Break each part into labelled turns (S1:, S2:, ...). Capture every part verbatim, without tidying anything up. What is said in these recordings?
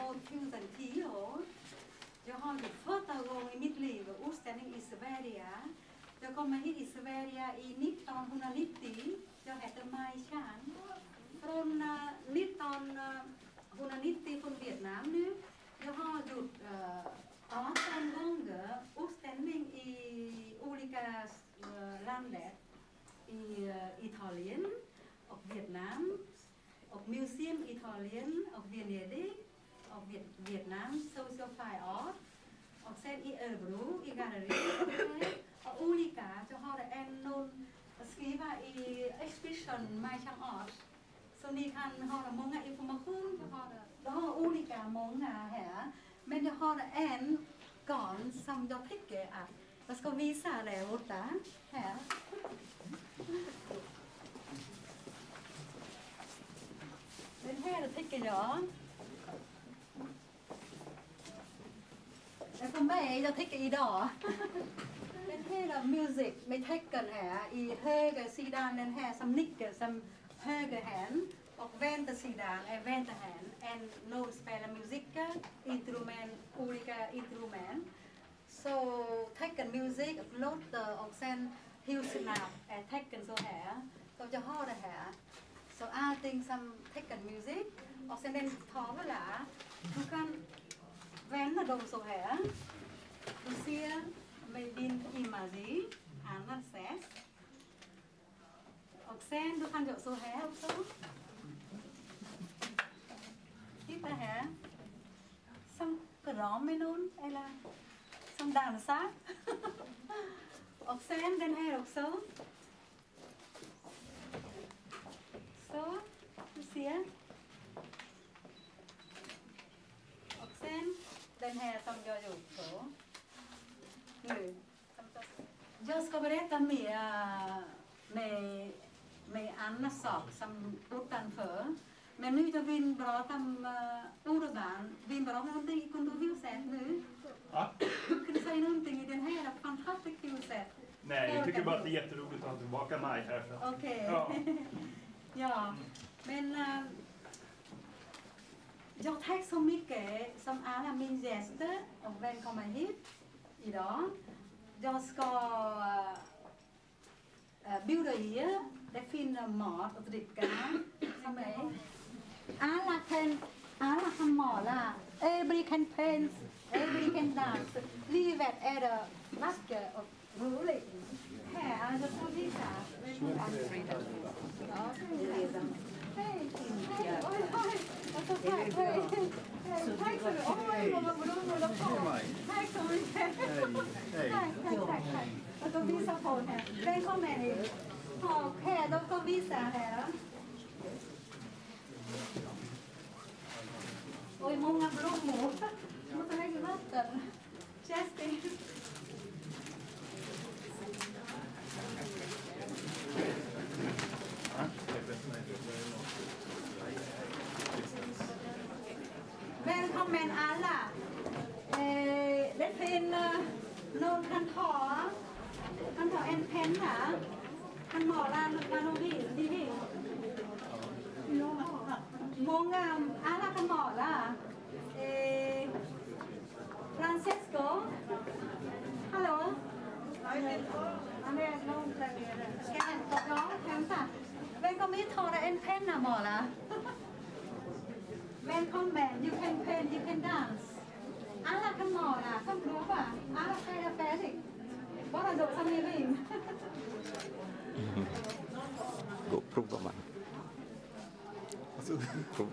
S1: år tusen tio. Jag har gjort första gången i mitt liv utställning i Sverige. Jag kommer hit i Sverige i nittonhundranittio. Jag heter Mai Chan. Från uh, nittonhundranittio från Vietnam nu. Jag har gjort uh, arton gånger utställning i olika uh, länder. I uh, Italien och Vietnam. Och museum Italien och Venedig. Och Viet Vietnam Social Fine Art. Och sen i Örebro i galleri. Och olika. Jag har en någon skriva i exhibition Mai Chan Art. Så ni kan ha många information. Jag har, jag har olika många här. Men jag har en garn som jag tycker att jag ska visa det borta. Här. Den här tycker jag. Det är för mig, jag tycker idag. Den här musik med tecken här i höger sidan, den här som nickar som höger hand. Och vänster sidan är vänster hand. En någon spelar musik, instrument, olika instrument. Så tecken musik och låter och sen husknapp är tecken så här. Så jag har det här. Så allting som tecken musik. Och sen den tavla, du kan vända dem så här. Du ser med din imagi, annars sätt. Och sen du kan göra så här också. Titta här. Som kram med någon eller som dansar. Och sen den här också. Så, du ser. Och sen den här som jag gjort så. Nu. Jag ska berätta mer med, med andra saker som utanför. Men nu jag vill prata om uh, Urban. Vill prata om någonting i kontorshuset nu.
S2: Ja.
S1: Kan du säga någonting i den här fantastiska huset?
S2: Nej, jag tycker bara att det är jätteroligt att ha tillbaka Maj här.
S1: Okej. Okay.
S2: Ja.
S1: Ja, men uh, jag tack så mycket som alla mina gäster och välkomna hit idag. Jag ska uh, bjuda er. Det finns mat och dricka som är. Alla kan, alla kan måla. Everybody can paint. Everybody can dance. Livet är det vackert och roligt. Här, jag ska visa. Ja, hej. Hej, oj, oj. Och så tack, hej. Tack så mycket. Oj, vad bra. Tack så mycket. Tack, tack, tack, tack. Jag ska visa på här. Välkommen hit. Okej, då ska vi visa här. Oj, många blommor. Jag måste lägga vatten. Kerstin. Välkommen alla. Eh, det finns uh, någon kan ta, kan ta en penna. Kan måla vad de vill, de vill. Många, alla kan måla. Eh, Francesco. Hallå? Han är någon där nere. Ska jag hämta? Ja, hämta. Välkommen hit, ta en penna måla. Välkommen, you can paint, you can dance. Alla kan måla, kan prova. Alla färger är färdigt. Bara då som ni vill.
S3: Gå, prova man. Alltså, prova.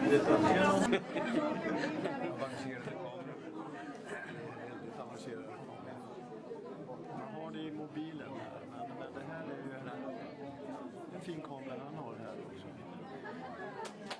S4: Avancerade kameror. Väldigt avancerade kameror. Man har det i mobilen här, men, men det här är ju en, en fin kamera han har här också.